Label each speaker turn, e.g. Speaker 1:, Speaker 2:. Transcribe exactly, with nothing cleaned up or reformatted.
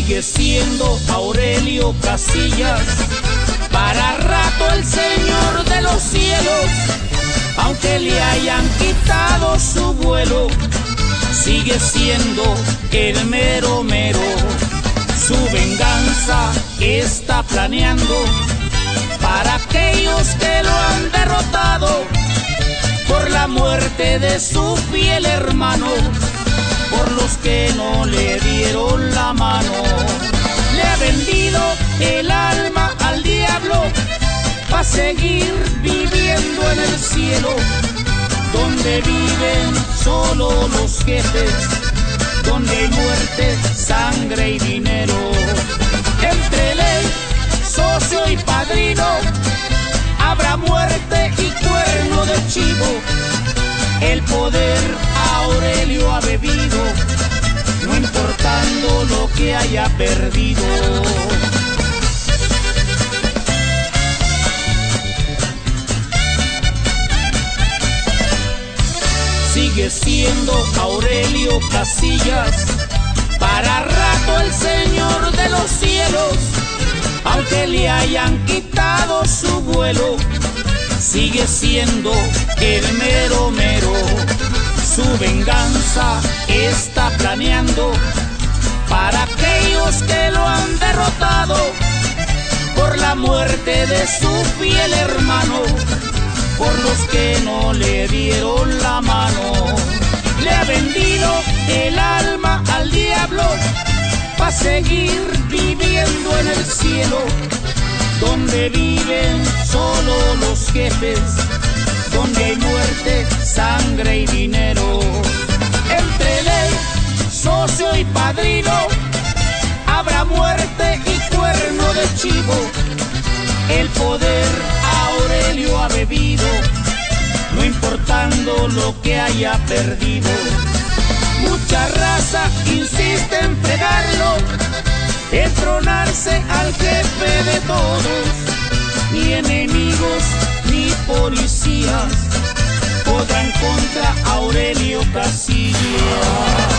Speaker 1: Sigue siendo Aurelio Casillas, para rato el señor de los cielos, aunque le hayan quitado su vuelo, sigue siendo el mero mero. Su venganza está planeando para aquellos que lo han derrotado, por la muerte de su fiel hermano, por los que no le dieron la mano. Le ha vendido el alma al diablo para seguir viviendo en el cielo, donde viven solo los jefes, donde hay muerte, sangre y dinero. Entre ley, socio y padrino, habrá muerte y cuerno de chivo. El poder Aurelio ha bebido, no importando lo que haya perdido. Sigue siendo Aurelio Casillas, para rato el señor de los cielos, aunque le hayan quitado su vuelo, sigue siendo el mero mero. Su venganza está planeando para aquellos que lo han derrotado, por la muerte de su fiel hermano, por los que no le dieron la mano. Le ha vendido el alma al diablo para seguir viviendo en el cielo, donde viven solo los jefes, donde hay muerte, sangre y dinero. Entre ley, socio y padrino, habrá muerte y cuerno de chivo. El poder Aurelio ha bebido, no importando lo que haya perdido. Mucha raza insiste en fregarlo, en tronarse al jefe de todos. Ni enemigos ni policías podrán contra Aurelio Casillas.